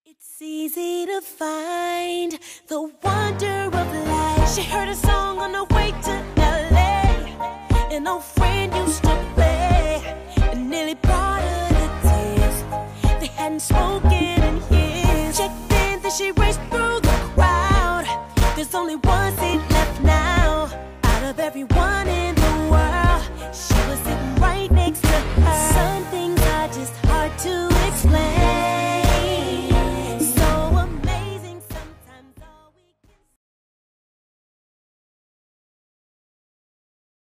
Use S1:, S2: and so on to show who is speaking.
S1: It's easy to find the wonder of life. She heard a song on the way to LA. An old friend used to play. It nearly brought her to tears. They hadn't spoken in years. Checked in, then she raced through the crowd. There's only one seat left now. Out of everyone